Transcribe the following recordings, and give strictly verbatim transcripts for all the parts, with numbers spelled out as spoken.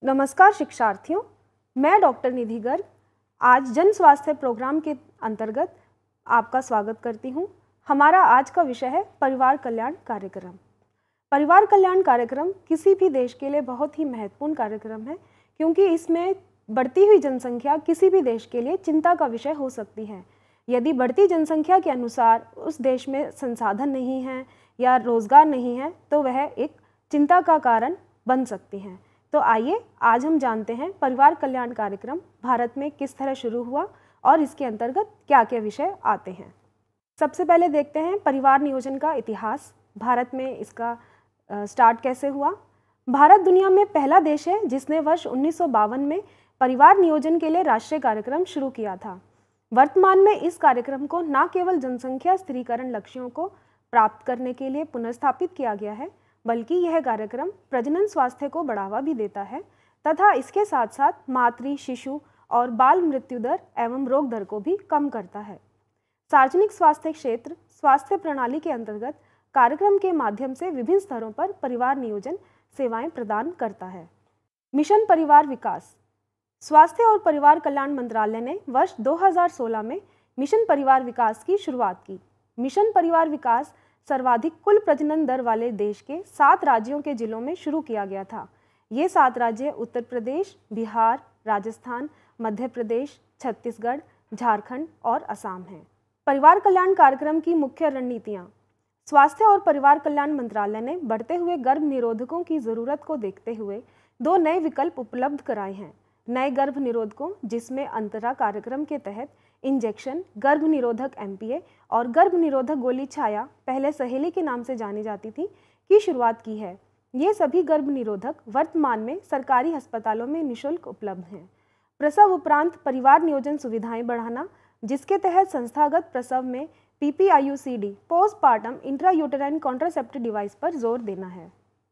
नमस्कार शिक्षार्थियों, मैं डॉक्टर निधि गर्ग आज जन स्वास्थ्य प्रोग्राम के अंतर्गत आपका स्वागत करती हूं। हमारा आज का विषय है परिवार कल्याण कार्यक्रम। परिवार कल्याण कार्यक्रम किसी भी देश के लिए बहुत ही महत्वपूर्ण कार्यक्रम है, क्योंकि इसमें बढ़ती हुई जनसंख्या किसी भी देश के लिए चिंता का विषय हो सकती है। यदि बढ़ती जनसंख्या के अनुसार उस देश में संसाधन नहीं है या रोजगार नहीं है, तो वह एक चिंता का कारण बन सकती हैं। तो आइए आज हम जानते हैं परिवार कल्याण कार्यक्रम भारत में किस तरह शुरू हुआ और इसके अंतर्गत क्या क्या विषय आते हैं। सबसे पहले देखते हैं परिवार नियोजन का इतिहास। भारत में इसका स्टार्ट कैसे हुआ। भारत दुनिया में पहला देश है जिसने वर्ष उन्नीस सौ बावन में परिवार नियोजन के लिए राष्ट्रीय कार्यक्रम शुरू किया था। वर्तमान में इस कार्यक्रम को न केवल जनसंख्या स्थिरीकरण लक्ष्यों को प्राप्त करने के लिए पुनर्स्थापित किया गया है, बल्कि यह कार्यक्रम प्रजनन स्वास्थ्य को बढ़ावा भी देता है तथा इसके साथ साथ मातृ, शिशु और बाल मृत्यु दर एवं रोग दर को भी कम करता है। सार्वजनिक स्वास्थ्य क्षेत्र स्वास्थ्य प्रणाली के अंतर्गत कार्यक्रम के माध्यम से विभिन्न स्तरों पर परिवार नियोजन सेवाएं प्रदान करता है। मिशन परिवार विकास। स्वास्थ्य और परिवार कल्याण मंत्रालय ने वर्ष दो हज़ार सोलह में मिशन परिवार विकास की शुरुआत की। मिशन परिवार विकास सर्वाधिक कुल प्रजनन दर वाले देश के सात राज्यों के जिलों में शुरू किया गया था। ये सात राज्य उत्तर प्रदेश, बिहार, राजस्थान, मध्य प्रदेश, छत्तीसगढ़, झारखंड और असम हैं। परिवार कल्याण कार्यक्रम की मुख्य रणनीतियाँ। स्वास्थ्य और परिवार कल्याण मंत्रालय ने बढ़ते हुए गर्भ निरोधकों की ज़रूरत को देखते हुए दो नए विकल्प उपलब्ध कराए हैं। नए गर्भ निरोधकों, जिसमें अंतरा कार्यक्रम के तहत इंजेक्शन, गर्भ निरोधक एम पी ए और गर्भ निरोधक गोली छाया, पहले सहेली के नाम से जानी जाती थी, की शुरुआत की है। ये सभी गर्भ निरोधक वर्तमान में सरकारी अस्पतालों में निःशुल्क उपलब्ध हैं। प्रसव उपरांत परिवार नियोजन सुविधाएं बढ़ाना, जिसके तहत संस्थागत प्रसव में P P I U C D postpartum intrauterine contraceptive device पर जोर देना है।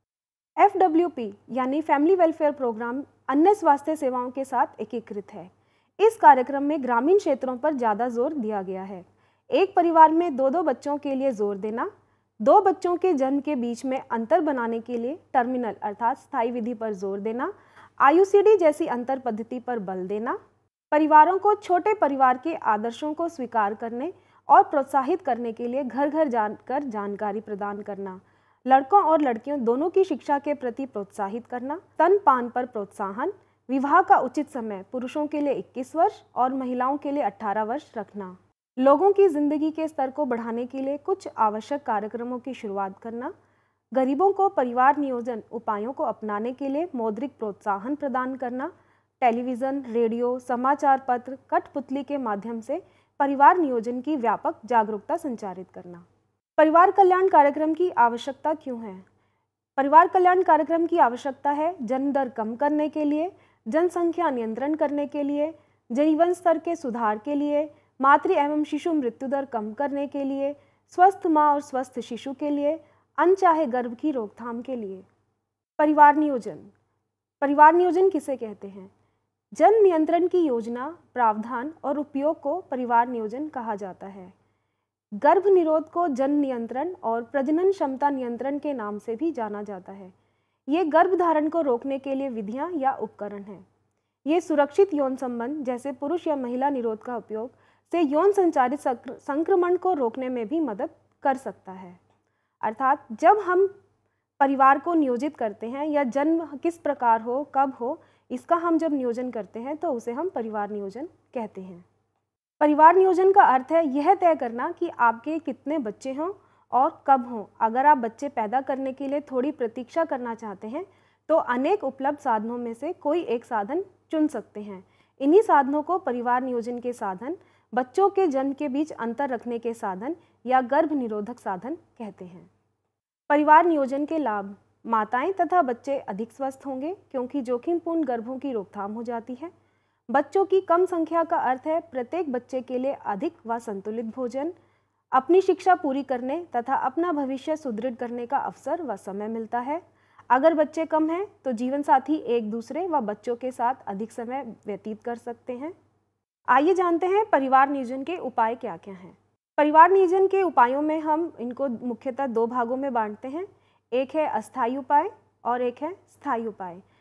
एफ डब्ल्यू पी यानी फैमिली वेलफेयर प्रोग्राम अन्य स्वास्थ्य सेवाओं के साथ एकीकृत है। इस कार्यक्रम में ग्रामीण क्षेत्रों पर ज़्यादा जोर दिया गया है। एक परिवार में दो दो बच्चों के लिए जोर देना, दो बच्चों के जन्म के बीच में अंतर बनाने के लिए टर्मिनल अर्थात स्थायी विधि पर जोर देना, आई यू सी डी जैसी अंतर पद्धति पर बल देना, परिवारों को छोटे परिवार के आदर्शों को स्वीकार करने और प्रोत्साहित करने के लिए घर घर जाकर जानकारी प्रदान करना, लड़कों और लड़कियों दोनों की शिक्षा के प्रति प्रोत्साहित करना, स्तनपान पर प्रोत्साहन, विवाह का उचित समय पुरुषों के लिए इक्कीस वर्ष और महिलाओं के लिए अठारह वर्ष रखना, लोगों की जिंदगी के स्तर को बढ़ाने के लिए कुछ आवश्यक कार्यक्रमों की शुरुआत करना, गरीबों को परिवार नियोजन उपायों को अपनाने के लिए मौद्रिक प्रोत्साहन प्रदान करना, टेलीविज़न, रेडियो, समाचार पत्र, कठपुतली के माध्यम से परिवार नियोजन की व्यापक जागरूकता संचारित करना। परिवार कल्याण कार्यक्रम की आवश्यकता क्यों है? परिवार कल्याण कार्यक्रम की आवश्यकता है जन्म दर कम करने के लिए, जनसंख्या नियंत्रण करने के लिए, जीवन स्तर के सुधार के लिए, मातृ एवं शिशु मृत्यु दर कम करने के लिए, स्वस्थ माँ और स्वस्थ शिशु के लिए, अनचाहे गर्भ की रोकथाम के लिए। परिवार नियोजन। परिवार नियोजन किसे कहते हैं? जन्म नियंत्रण की योजना, प्रावधान और उपयोग को परिवार नियोजन कहा जाता है। गर्भ निरोध को जन्म नियंत्रण और प्रजनन क्षमता नियंत्रण के नाम से भी जाना जाता है। ये गर्भधारण को रोकने के लिए विधियां या उपकरण हैं। ये सुरक्षित यौन संबंध जैसे पुरुष या महिला निरोध का उपयोग से यौन संचारित संक्रमण को रोकने में भी मदद कर सकता है। अर्थात जब हम परिवार को नियोजित करते हैं या जन्म किस प्रकार हो, कब हो, इसका हम जब नियोजन करते हैं तो उसे हम परिवार नियोजन कहते हैं। परिवार नियोजन का अर्थ है यह तय करना कि आपके कितने बच्चे हों और कब हों। अगर आप बच्चे पैदा करने के लिए थोड़ी प्रतीक्षा करना चाहते हैं तो अनेक उपलब्ध साधनों में से कोई एक साधन चुन सकते हैं। इन्हीं साधनों को परिवार नियोजन के साधन, बच्चों के जन्म के बीच अंतर रखने के साधन या गर्भ निरोधक साधन कहते हैं। परिवार नियोजन के लाभ। माताएं तथा बच्चे अधिक स्वस्थ होंगे क्योंकि जोखिमपूर्ण गर्भों की रोकथाम हो जाती है। बच्चों की कम संख्या का अर्थ है प्रत्येक बच्चे के लिए अधिक व संतुलित भोजन, अपनी शिक्षा पूरी करने तथा अपना भविष्य सुदृढ़ करने का अवसर व समय मिलता है। अगर बच्चे कम हैं तो जीवन साथी एक दूसरे व बच्चों के साथ अधिक समय व्यतीत कर सकते हैं। आइए जानते हैं परिवार नियोजन के उपाय क्या क्या हैं। परिवार नियोजन के उपायों में हम इनको मुख्यतः दो भागों में बांटते हैं। एक है अस्थायी उपाय और एक है स्थायी उपाय।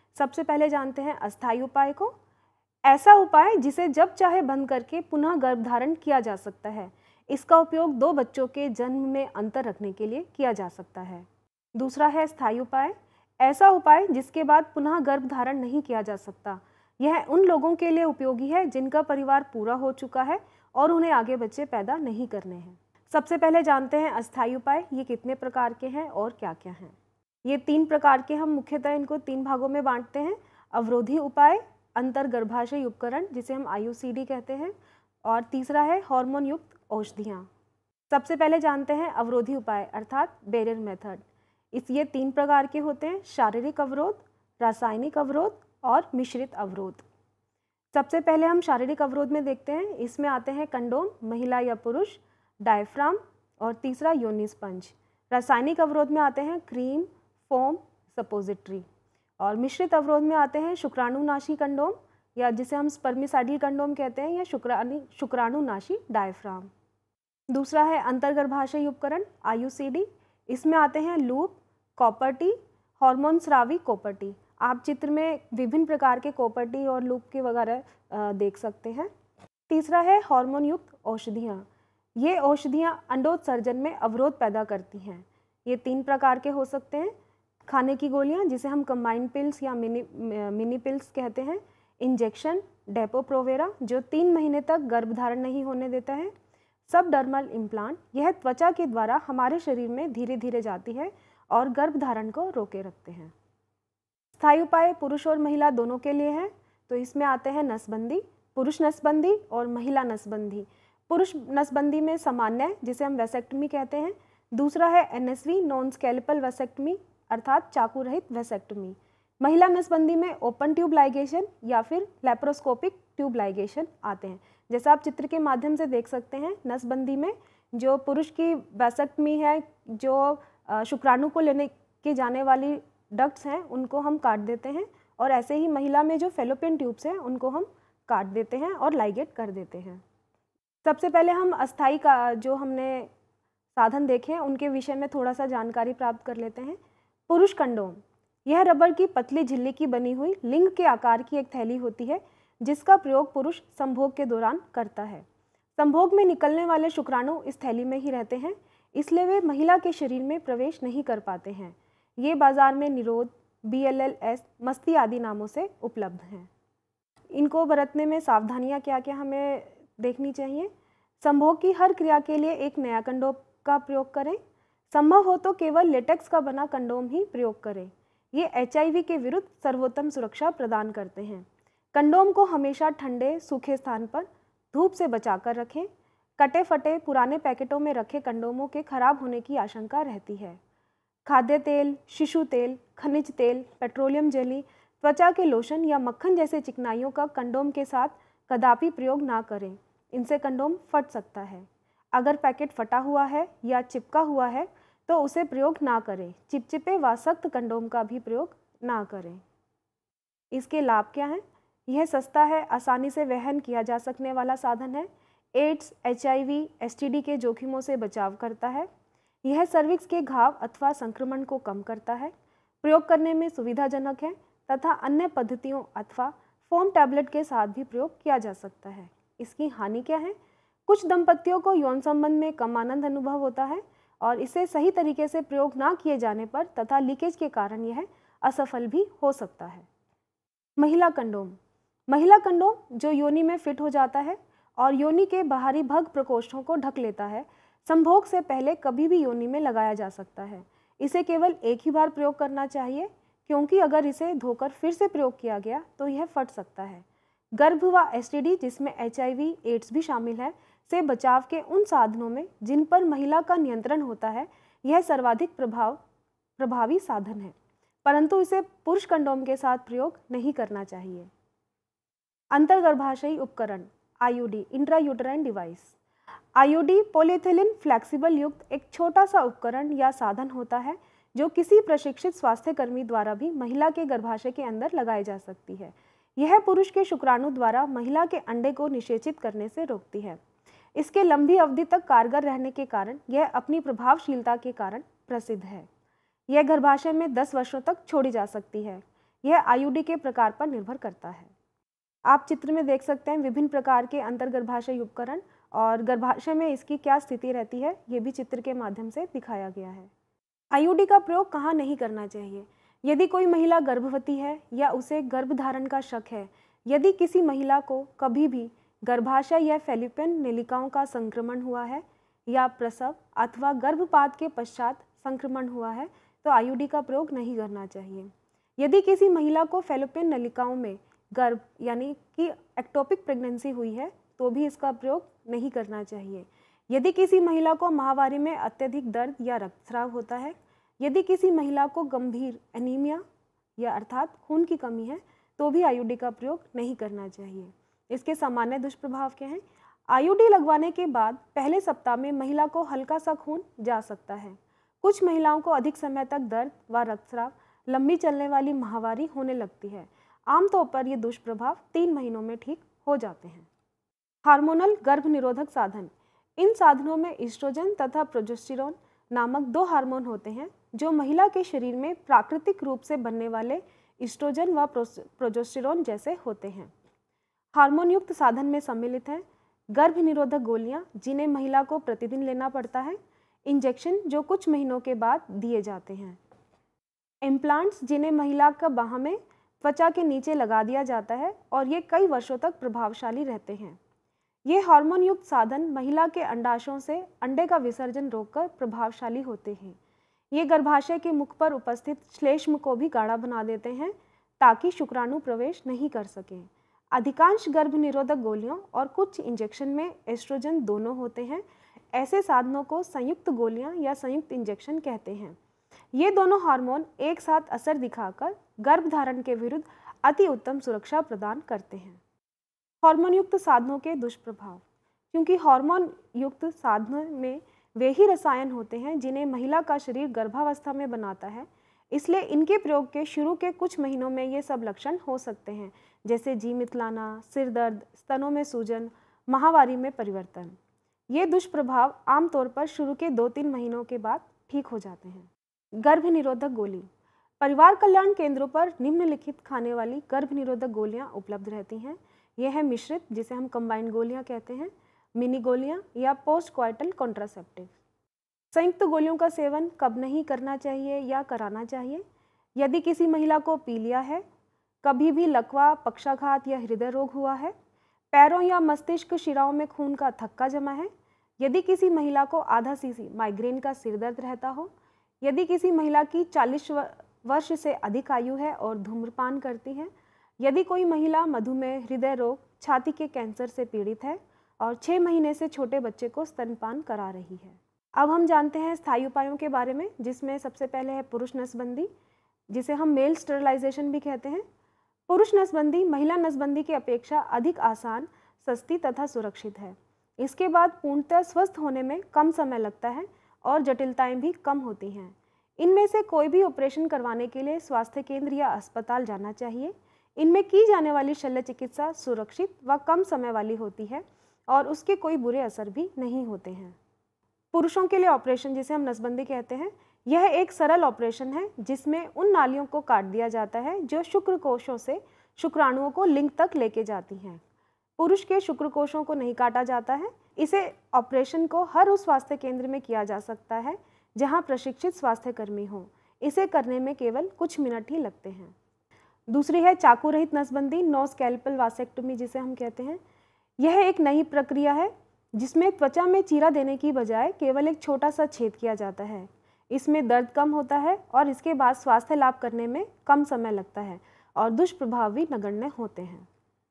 सबसे पहले जानते हैं अस्थायी उपाय को। ऐसा उपाय जिसे जब चाहे बंद करके पुनः गर्भधारण किया जा सकता है। इसका उपयोग दो बच्चों के जन्म में अंतर रखने के लिए किया जा सकता है। दूसरा है स्थायी उपाय। ऐसा उपाय जिसके बाद पुनः गर्भधारण नहीं किया जा सकता। यह उन लोगों के लिए उपयोगी है जिनका परिवार पूरा हो चुका है और उन्हें आगे बच्चे पैदा नहीं करने हैं। सबसे पहले जानते हैं अस्थायी उपाय, ये कितने प्रकार के हैं और क्या क्या हैं। ये तीन प्रकार के, हम मुख्यतः इनको तीन भागों में बांटते हैं। अवरोधी उपाय, अंतर्गर्भाशयी उपकरण जिसे हम आई यू सी डी कहते हैं, और तीसरा है हार्मोन युक्त औषधियाँ। सबसे पहले जानते हैं अवरोधी उपाय अर्थात बैरियर मेथड। इस ये तीन प्रकार के होते हैं, शारीरिक अवरोध, रासायनिक अवरोध और मिश्रित अवरोध। सबसे पहले हम शारीरिक अवरोध में देखते हैं। इसमें आते हैं कंडोम, महिला या पुरुष, डायफ्राम और तीसरा योनि स्पंज। रासायनिक अवरोध में आते हैं क्रीम, फोम, सपोजिटरी। और मिश्रित अवरोध में आते हैं शुक्राणुनाशी कंडोम या जिसे हम स्पर्मिसाइडल कंडोम कहते हैं, या शुक्राणु शुक्राणुनाशी डायफ्राम। दूसरा है अंतर्गर्भाशयी उपकरण आई यू सी डी। इसमें आते हैं लूप, कॉपर टी, हार्मोन स्रावी कॉपर टी। आप चित्र में विभिन्न प्रकार के कॉपर टी और लूप के वगैरह देख सकते हैं। तीसरा है हार्मोन युक्त औषधियाँ। ये औषधियाँ अंडोत्सर्जन में अवरोध पैदा करती हैं। ये तीन प्रकार के हो सकते हैं, खाने की गोलियाँ जिसे हम कंबाइंड पिल्स या मिनी मिनी पिल्स कहते हैं, इंजेक्शन डेपो-प्रोवेरा जो तीन महीने तक गर्भधारण नहीं होने देता है, सबडर्मल इम्प्लांट, यह त्वचा के द्वारा हमारे शरीर में धीरे धीरे जाती है और गर्भधारण को रोके रखते हैं। स्थायी उपाय पुरुष और महिला दोनों के लिए हैं, तो इसमें आते हैं नसबंदी, पुरुष नसबंदी और महिला नसबंदी। पुरुष नसबंदी में सामान्य जिसे हम वैसेक्टमी कहते हैं। दूसरा है N S V non scalpel vasectomy अर्थात चाकू रहित वैसेक्टमी। महिला नसबंदी में ओपन ट्यूब लाइगेशन या फिर लेप्रोस्कोपिक ट्यूब लाइगेशन आते हैं। जैसा आप चित्र के माध्यम से देख सकते हैं, नसबंदी में जो पुरुष की वैसेक्टमी है, जो शुक्राणु को लेने के जाने वाली डक्ट्स हैं उनको हम काट देते हैं, और ऐसे ही महिला में जो फेलोपियन ट्यूब्स हैं उनको हम काट देते हैं और लाइगेट कर देते हैं। सबसे पहले हम अस्थायी का जो हमने साधन देखे हैं उनके विषय में थोड़ा सा जानकारी प्राप्त कर लेते हैं। पुरुष कंडोम, यह रबर की पतली झिल्ली की बनी हुई लिंग के आकार की एक थैली होती है जिसका प्रयोग पुरुष संभोग के दौरान करता है। संभोग में निकलने वाले शुक्राणु इस थैली में ही रहते हैं, इसलिए वे महिला के शरीर में प्रवेश नहीं कर पाते हैं। ये बाजार में निरोध, बी एल एल एस, मस्ती आदि नामों से उपलब्ध हैं। इनको बरतने में सावधानियां क्या क्या हमें देखनी चाहिए। संभोग की हर क्रिया के लिए एक नया कंडोम का प्रयोग करें। संभव हो तो केवल लेटेक्स का बना कंडोम ही प्रयोग करें। ये एच आई वी के विरुद्ध सर्वोत्तम सुरक्षा प्रदान करते हैं। कंडोम को हमेशा ठंडे सूखे स्थान पर धूप से बचाकर रखें। कटे फटे पुराने पैकेटों में रखे कंडोमों के खराब होने की आशंका रहती है। खाद्य तेल, शिशु तेल, खनिज तेल, पेट्रोलियम जेली, त्वचा के लोशन या मक्खन जैसे चिकनाइयों का कंडोम के साथ कदापि प्रयोग ना करें, इनसे कंडोम फट सकता है। अगर पैकेट फटा हुआ है या चिपका हुआ है तो उसे प्रयोग ना करें। चिपचिपे व सख्त कंडोम का भी प्रयोग ना करें। इसके लाभ क्या हैं? यह सस्ता है, आसानी से वहन किया जा सकने वाला साधन है। AIDS, H I V, S T D के जोखिमों से बचाव करता है। यह सर्विक्स के घाव अथवा संक्रमण को कम करता है। प्रयोग करने में सुविधाजनक है तथा अन्य पद्धतियों अथवा फोम टैबलेट के साथ भी प्रयोग किया जा सकता है। इसकी हानि क्या है? कुछ दंपतियों को यौन संबंध में कम आनंद अनुभव होता है और इसे सही तरीके से प्रयोग ना किए जाने पर तथा लीकेज के कारण यह असफल भी हो सकता है। महिला कंडोम, महिला कंडोम जो योनि में फिट हो जाता है और योनि के बाहरी भग प्रकोष्ठों को ढक लेता है, संभोग से पहले कभी भी योनि में लगाया जा सकता है। इसे केवल एक ही बार प्रयोग करना चाहिए, क्योंकि अगर इसे धोकर फिर से प्रयोग किया गया तो यह फट सकता है। गर्भ व एस टी डी जिसमें एच आई वी, एड्स भी शामिल है, से बचाव के उन साधनों में जिन पर महिला का नियंत्रण होता है, यह सर्वाधिक प्रभाव प्रभावी साधन है, परंतु इसे पुरुष कंडोम के साथ प्रयोग नहीं करना चाहिए। अंतर्गर्भाशयी उपकरण I U D, intrauterine device. I U D polyethylene flexible युक्त एक छोटा सा उपकरण या साधन होता है जो किसी प्रशिक्षित स्वास्थ्य कर्मी द्वारा भी महिला के गर्भाशय के अंदर लगाई जा सकती है। यह पुरुष के शुक्राणु द्वारा महिला के अंडे को निषेचित करने से रोकती है। इसके लंबी अवधि तक कारगर रहने के कारण यह अपनी प्रभावशीलता के कारण प्रसिद्ध है। यह गर्भाशय में दस वर्षों तक छोड़ी जा सकती है। यह आईयूडी के प्रकार पर निर्भर करता है। आप चित्र में देख सकते हैं विभिन्न प्रकार के अंतर्गर्भाशयी उपकरण और गर्भाशय में इसकी क्या स्थिति रहती है, ये भी चित्र के माध्यम से दिखाया गया है। आईयूडी का प्रयोग कहाँ नहीं करना चाहिए? यदि कोई महिला गर्भवती है या उसे गर्भधारण का शक है, यदि किसी महिला को कभी भी गर्भाशय या फैलोपियन नलिकाओं का संक्रमण हुआ है या प्रसव अथवा गर्भपात के पश्चात संक्रमण हुआ है, तो आईयूडी का प्रयोग नहीं करना चाहिए। यदि किसी महिला को फैलोपियन नलिकाओं में गर्भ यानी कि एक्टोपिक प्रेगनेंसी हुई है, तो भी इसका प्रयोग नहीं करना चाहिए। यदि किसी महिला को माहवारी में अत्यधिक दर्द या रक्तस्राव होता है, यदि किसी महिला को गंभीर एनीमिया या अर्थात खून की कमी है, तो भी आईयूडी का प्रयोग नहीं करना चाहिए। इसके सामान्य दुष्प्रभाव क्या हैं? आईयूडी लगवाने के बाद पहले सप्ताह में महिला को हल्का सा खून जा सकता है। कुछ महिलाओं को अधिक समय तक दर्द व रक्तस्राव, लंबी चलने वाली माहवारी होने लगती है। आमतौर पर ये दुष्प्रभाव तीन महीनों में ठीक हो जाते हैं। हार्मोनल गर्भ निरोधक साधन। इन साधनों में ईस्ट्रोजन तथा प्रोजेस्टेरोन नामक दो हार्मोन होते हैं जो महिला के शरीर में प्राकृतिक रूप से बनने वाले ईस्ट्रोजन व प्रोजेस्टेरोन जैसे होते हैं। हार्मोन युक्त साधन में सम्मिलित हैं गर्भ निरोधक गोलियां जिन्हें महिला को प्रतिदिन लेना पड़ता है, इंजेक्शन जो कुछ महीनों के बाद दिए जाते हैं, इम्प्लांट्स जिन्हें महिला का बाह में त्वचा के नीचे लगा दिया जाता है और ये कई वर्षों तक प्रभावशाली रहते हैं। ये हार्मोन युक्त साधन महिला के अंडाशयों से अंडे का विसर्जन रोककर प्रभावशाली होते हैं। ये गर्भाशय के मुख पर उपस्थित श्लेष्म को भी गाढ़ा बना देते हैं ताकि शुक्राणु प्रवेश नहीं कर सकें। अधिकांश गर्भ निरोधक गोलियों और कुछ इंजेक्शन में एस्ट्रोजन दोनों होते हैं। ऐसे साधनों को संयुक्त गोलियां या संयुक्त इंजेक्शन कहते हैं। ये दोनों हार्मोन एक साथ असर दिखाकर गर्भधारण के विरुद्ध अति उत्तम सुरक्षा प्रदान करते हैं। हार्मोन युक्त साधनों के दुष्प्रभाव। क्योंकि हार्मोन युक्त साधनों में वे ही रसायन होते हैं जिन्हें महिला का शरीर गर्भावस्था में बनाता है, इसलिए इनके प्रयोग के शुरू के कुछ महीनों में ये सब लक्षण हो सकते हैं, जैसे जी मितलाना, सिर दर्द, स्तनों में सूजन, माहवारी में परिवर्तन। ये दुष्प्रभाव आमतौर पर शुरू के दो तीन महीनों के बाद ठीक हो जाते हैं। गर्भ निरोधक गोली। परिवार कल्याण केंद्रों पर निम्नलिखित खाने वाली गर्भ निरोधक गोलियां उपलब्ध रहती हैं। यह है मिश्रित, जिसे हम कंबाइंड गोलियां कहते हैं, मिनी गोलियां या पोस्ट क्वाइटल कॉन्ट्रासेप्टिव। संयुक्त गोलियों का सेवन कब नहीं करना चाहिए या कराना चाहिए? यदि किसी महिला को पीलिया है, कभी भी लकवा, पक्षाघात या हृदय रोग हुआ है, पैरों या मस्तिष्क शिराओं में खून का थक्का जमा है, यदि किसी महिला को आधा सीसी माइग्रेन का सिर दर्द रहता हो, यदि किसी महिला की चालीस वर्ष से अधिक आयु है और धूम्रपान करती है, यदि कोई महिला मधुमेह, हृदय रोग, छाती के कैंसर से पीड़ित है और छः महीने से छोटे बच्चे को स्तनपान करा रही है। अब हम जानते हैं स्थायी उपायों के बारे में, जिसमें सबसे पहले है पुरुष नसबंदी, जिसे हम मेल स्टरलाइजेशन भी कहते हैं। पुरुष नसबंदी महिला नसबंदी की अपेक्षा अधिक आसान, सस्ती तथा सुरक्षित है। इसके बाद पूर्णतः स्वस्थ होने में कम समय लगता है और जटिलताएं भी कम होती हैं। इनमें से कोई भी ऑपरेशन करवाने के लिए स्वास्थ्य केंद्र या अस्पताल जाना चाहिए। इनमें की जाने वाली शल्य चिकित्सा सुरक्षित व कम समय वाली होती है और उसके कोई बुरे असर भी नहीं होते हैं। पुरुषों के लिए ऑपरेशन, जिसे हम नसबंदी कहते हैं, यह एक सरल ऑपरेशन है जिसमें उन नालियों को काट दिया जाता है जो शुक्र कोशों से शुक्राणुओं को लिंग तक लेके जाती हैं। पुरुष के शुक्र कोशों को नहीं काटा जाता है। इसे ऑपरेशन को हर उस स्वास्थ्य केंद्र में किया जा सकता है जहां प्रशिक्षित स्वास्थ्यकर्मी हों। इसे करने में केवल कुछ मिनट ही लगते हैं। दूसरी है चाकू रहित नसबंदी, नो स्कैल्पल वासेक्टोमी जिसे हम कहते हैं। यह एक नई प्रक्रिया है जिसमें त्वचा में चीरा देने की बजाय केवल एक छोटा सा छेद किया जाता है। इसमें दर्द कम होता है और इसके बाद स्वास्थ्य लाभ करने में कम समय लगता है और दुष्प्रभाव भी नगण्य होते हैं।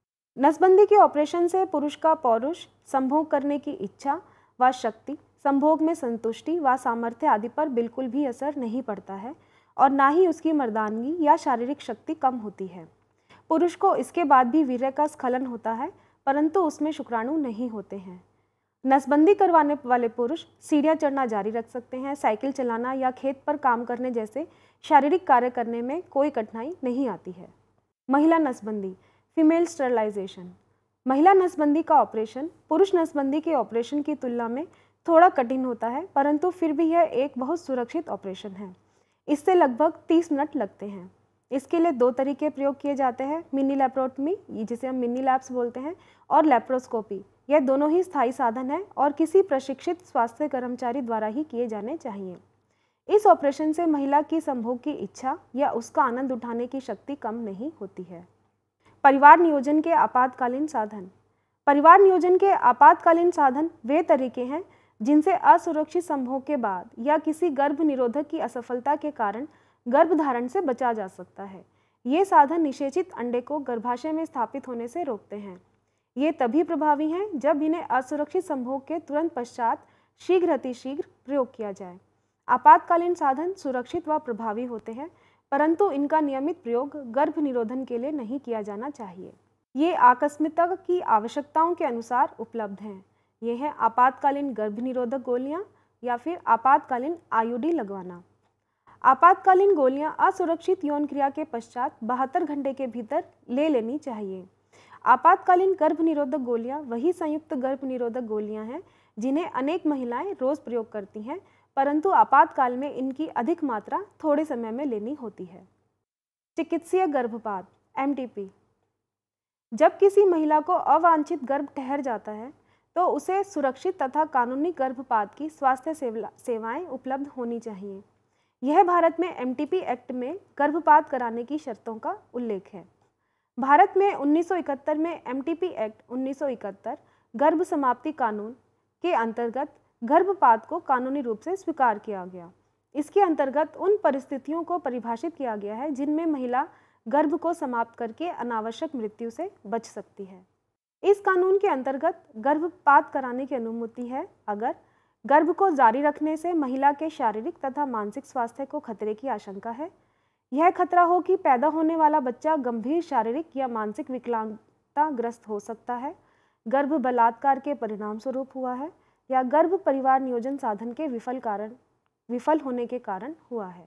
नसबंदी के ऑपरेशन से पुरुष का पौरुष, संभोग करने की इच्छा व शक्ति, संभोग में संतुष्टि व सामर्थ्य आदि पर बिल्कुल भी असर नहीं पड़ता है और ना ही उसकी मर्दानगी या शारीरिक शक्ति कम होती है। पुरुष को इसके बाद भी वीर्य का स्खलन होता है, परंतु उसमें शुक्राणु नहीं होते हैं। नसबंदी करवाने वाले पुरुष सीढ़ियाँ चढ़ना जारी रख सकते हैं। साइकिल चलाना या खेत पर काम करने जैसे शारीरिक कार्य करने में कोई कठिनाई नहीं आती है। महिला नसबंदी, फीमेल स्टरलाइजेशन। महिला नसबंदी का ऑपरेशन पुरुष नसबंदी के ऑपरेशन की तुलना में थोड़ा कठिन होता है, परंतु फिर भी यह एक बहुत सुरक्षित ऑपरेशन है। इससे लगभग तीस मिनट लगते हैं। इसके लिए दो तरीके प्रयोग किए जाते हैं, मिनी लैप्रोटमी जिसे हम मिनी लैब्स बोलते हैं और लैप्रोस्कोपी। यह दोनों ही स्थायी साधन हैं और किसी प्रशिक्षित स्वास्थ्य कर्मचारी द्वारा ही किए जाने चाहिए। इस ऑपरेशन से महिला की संभोग की इच्छा या उसका आनंद उठाने की शक्ति कम नहीं होती है। परिवार नियोजन के आपातकालीन साधन। परिवार नियोजन के आपातकालीन साधन वे तरीके हैं जिनसे असुरक्षित संभोग के बाद या किसी गर्भ निरोधक की असफलता के कारण गर्भधारण से बचा जा सकता है। ये साधन निषेचित अंडे को गर्भाशय में स्थापित होने से रोकते हैं। ये तभी प्रभावी हैं जब इन्हें असुरक्षित संभोग के तुरंत पश्चात शीघ्र अतिशीघ्र प्रयोग किया जाए। आपातकालीन साधन सुरक्षित व प्रभावी होते हैं, परंतु इनका नियमित प्रयोग गर्भ निरोधन के लिए नहीं किया जाना चाहिए। ये आकस्मिकता की आवश्यकताओं के अनुसार उपलब्ध हैं। ये हैं आपातकालीन गर्भ निरोधक गोलियां या फिर आपातकालीन आईयूडी लगवाना। आपातकालीन गोलियां असुरक्षित यौन क्रिया के पश्चात बहत्तर घंटे के भीतर ले लेनी चाहिए। आपातकालीन गर्भ निरोधक गोलियां वही संयुक्त गर्भ निरोधक गोलियां हैं जिन्हें अनेक महिलाएं रोज प्रयोग करती हैं, परंतु आपातकाल में इनकी अधिक मात्रा थोड़े समय में लेनी होती है। चिकित्सीय गर्भपात एम टी पी। जब किसी महिला को अवांछित गर्भ ठहर जाता है तो उसे सुरक्षित तथा कानूनी गर्भपात की स्वास्थ्य सेवाएं उपलब्ध होनी चाहिए। यह भारत में एम टी पी एक्ट में गर्भपात कराने की शर्तों का उल्लेख है। भारत में उन्नीस सौ इकहत्तर में एम टी पी एक्ट उन्नीस सौ इकहत्तर गर्भ समाप्ति कानून के अंतर्गत गर्भपात को कानूनी रूप से स्वीकार किया गया। इसके अंतर्गत उन परिस्थितियों को परिभाषित किया गया है जिनमें महिला गर्भ को समाप्त करके अनावश्यक मृत्यु से बच सकती है। इस कानून के अंतर्गत गर्भपात कराने की अनुमति है अगर गर्भ को जारी रखने से महिला के शारीरिक तथा मानसिक स्वास्थ्य को खतरे की आशंका है। यह खतरा हो कि पैदा होने वाला बच्चा गंभीर शारीरिक या मानसिक विकलांगता ग्रस्त हो सकता है, गर्भ बलात्कार के परिणाम स्वरूप हुआ है या गर्भ परिवार नियोजन साधन के विफल कारण विफल होने के कारण हुआ है।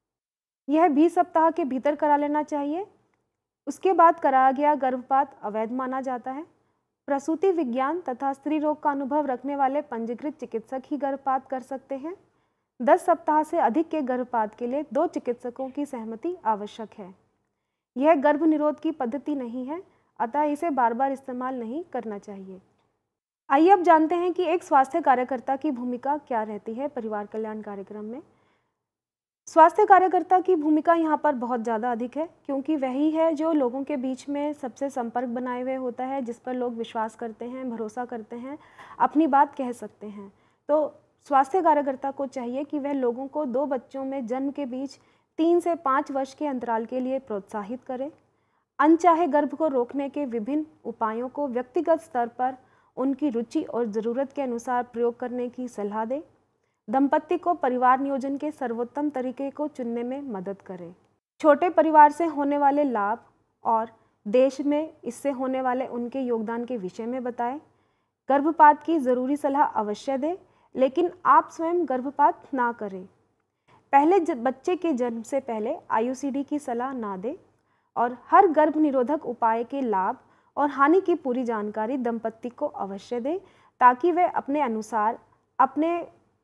यह बीस सप्ताह के भीतर करा लेना चाहिए। उसके बाद कराया गया गर्भपात अवैध माना जाता है। प्रसूति विज्ञान तथा स्त्री रोग का अनुभव रखने वाले पंजीकृत चिकित्सक ही गर्भपात कर सकते हैं। दस सप्ताह से अधिक के गर्भपात के लिए दो चिकित्सकों की सहमति आवश्यक है। यह गर्भ निरोध की पद्धति नहीं है, अतः इसे बार बार इस्तेमाल नहीं करना चाहिए। आइए अब जानते हैं कि एक स्वास्थ्य कार्यकर्ता की भूमिका क्या रहती है परिवार कल्याण कार्यक्रम में। स्वास्थ्य कार्यकर्ता की भूमिका यहाँ पर बहुत ज़्यादा अधिक है, क्योंकि वही है जो लोगों के बीच में सबसे संपर्क बनाए हुए होता है, जिस पर लोग विश्वास करते हैं, भरोसा करते हैं, अपनी बात कह सकते हैं। तो स्वास्थ्य कार्यकर्ता को चाहिए कि वह लोगों को दो बच्चों में जन्म के बीच तीन से पाँच वर्ष के अंतराल के लिए प्रोत्साहित करें, अनचाहे गर्भ को रोकने के विभिन्न उपायों को व्यक्तिगत स्तर पर उनकी रुचि और ज़रूरत के अनुसार प्रयोग करने की सलाह दें, दंपत्ति को परिवार नियोजन के सर्वोत्तम तरीके को चुनने में मदद करें, छोटे परिवार से होने वाले लाभ और देश में इससे होने वाले उनके योगदान के विषय में बताएं, गर्भपात की ज़रूरी सलाह अवश्य दें, लेकिन आप स्वयं गर्भपात ना करें, पहले बच्चे के जन्म से पहले आई यू सी डी की सलाह ना दें और हर गर्भ निरोधक उपाय के लाभ और हानि की पूरी जानकारी दंपत्ति को अवश्य दें, ताकि वे अपने अनुसार अपने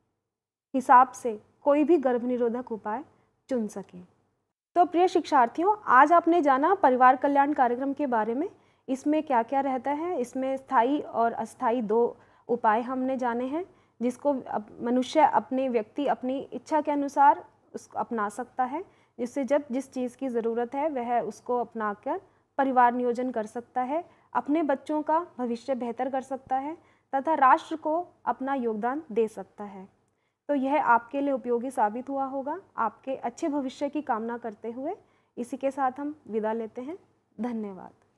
हिसाब से कोई भी गर्भ निरोधक उपाय चुन सकें। तो प्रिय शिक्षार्थियों, आज आपने जाना परिवार कल्याण कार्यक्रम के बारे में। इसमें क्या क्या रहता है, इसमें स्थायी और अस्थायी दो उपाय हमने जाने हैं, जिसको मनुष्य अपने व्यक्ति अपनी इच्छा के अनुसार उसको अपना सकता है, जिससे जब जिस चीज़ की ज़रूरत है वह उसको अपना कर परिवार नियोजन कर सकता है, अपने बच्चों का भविष्य बेहतर कर सकता है तथा राष्ट्र को अपना योगदान दे सकता है। तो यह आपके लिए उपयोगी साबित हुआ होगा। आपके अच्छे भविष्य की कामना करते हुए इसी के साथ हम विदा लेते हैं। धन्यवाद।